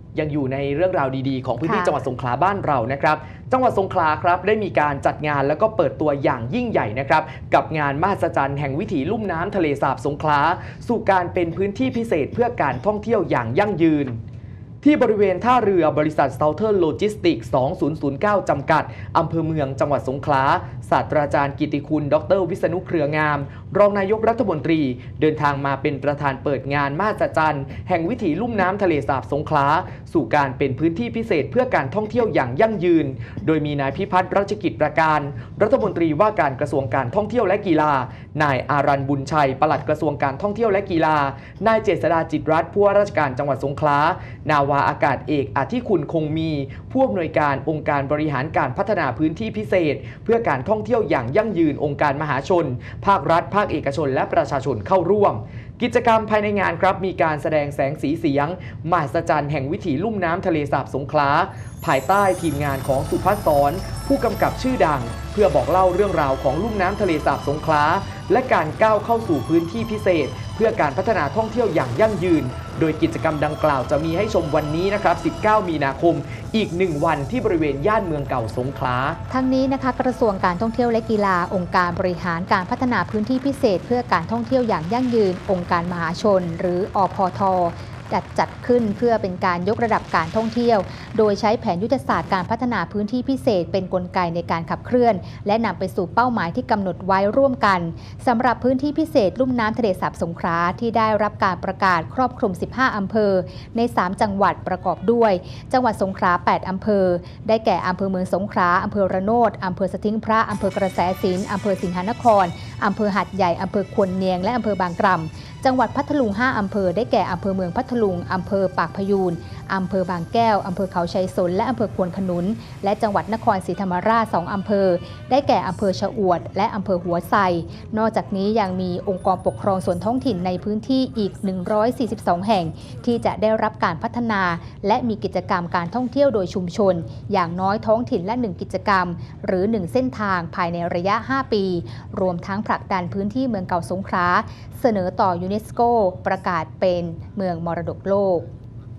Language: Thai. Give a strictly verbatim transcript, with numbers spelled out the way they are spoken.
ยังอยู่ในเรื่องราวดีๆของพื้นที่จังหวัดสงขลาบ้านเรานะครับจังหวัดสงขลาครับได้มีการจัดงานแล้วก็เปิดตัวอย่างยิ่งใหญ่นะครับกับงานมหัศจรรย์แห่งวิถีลุ่มน้ำทะเลสาบสงขลาสู่การเป็นพื้นที่พิเศษเพื่อการท่องเที่ยวอย่างยั่งยืนที่บริเวณท่าเรือบริษัท Southern Logistics สองพันเก้า จำกัดอำเภอเมืองจังหวัดสงขลาศาสตราจารย์กิติคุณดรวิษณุเครืองามรองนายกรัฐมนตรีเดินทางมาเป็นประธานเปิดงานมหัศจรรย์แห่งวิถีลุ่มน้ำทะเลสาบสงขลาสู่การเป็นพื้นที่พิเศษเพื่อการท่องเที่ยวอย่างยั่งยืนโดยมีนายพิพัฒน์รัชกิจประการรัฐมนตรีว่าการกระทรวงการท่องเที่ยวและกีฬานายอารันบุญชัยปลัดกระทรวงการท่องเที่ยวและกีฬานายเจษฎาจิตรัตน์ผู้ว่าราชการจังหวัดสงขลานาวาอากาศเอกอธิคุณคงมีผู้อำนวยการองค์การบริหารการพัฒนาพื้นที่พิเศษเพื่อการท่องเที่ยวอย่างยั่งยืนองค์การมหาชนภาครัฐภาคเอกชนและประชาชนเข้าร่วมกิจกรรมภายในงานครับมีการแสดงแสงสีเสียงมหัศจรรย์แห่งวิถีลุ่มน้ำทะเลสาบสงขลาภายใต้ทีมงานของสุภัสสรผู้กำกับชื่อดังเพื่อบอกเล่าเรื่องราวของลุ่มน้ำทะเลสาบสงขลาและการก้าวเข้าสู่พื้นที่พิเศษเพื่อการพัฒนาท่องเที่ยวอย่างยั่งยืนโดยกิจกรรมดังกล่าวจะมีให้ชมวันนี้นะครับสิบเก้ามีนาคมอีกหนึ่งวันที่บริเวณย่านเมืองเก่าสงขลาทั้งนี้นะคะกระทรวงการท่องเที่ยวและกีฬาองค์การบริหารการพัฒนาพื้นที่พิเศษเพื่อการท่องเที่ยวอย่างยั่งยืนองค์การมหาชนหรืออพท.จัดจัดขึ้นเพื่อเป็นการยกระดับการท่องเที่ยวโดยใช้แผนยุทธศาสตร์การพัฒนาพื้นที่พิเศษเป็นกลไกในการขับเคลื่อนและนำไปสู่เป้าหมายที่กำหนดไว้ร่วมกันสำหรับพื้นที่พิเศษลุ่มน้ำทะเลสาบสงขลาที่ได้รับการประกาศครอบคลุมสิบห้าอำเภอในสามจังหวัดประกอบด้วยจังหวัดสงขลาแปดอำเภอได้แก่อำเภอเมืองสงขลาอำเภอระโนดอำเภอสทิงพระอำเภอกระแสสินอำเภอสิงหนครอำเภอหัดใหญ่อำเภอควนเนียงและอำเภอบางกล่ำจังหวัดพัทลุงห้าอำเภอได้แก่อำเภอเมืองพัทลุงอำเภอปากพยูนอำเภอบางแก้วอำเภอเขาชัยสนและอำเภอควนขนุนและจังหวัดนครศรีธรรมราชสองอำเภอได้แก่อำเภอชะอวดและอำเภอหัวไซนอกจากนี้ยังมีองค์กรปกครองส่วนท้องถิ่นในพื้นที่อีกหนึ่งร้อยสี่สิบสองแห่งที่จะได้รับการพัฒนาและมีกิจกรรมการท่องเที่ยวโดยชุมชนอย่างน้อยท้องถิ่นละหนึ่งกิจกรรมหรือหนึ่งเส้นทางภายในระยะห้าปีรวมทั้งผลักดันพื้นที่เมืองเก่าสงขลาเสนอต่อยูเนสโกประกาศเป็นเมืองมรดกโลก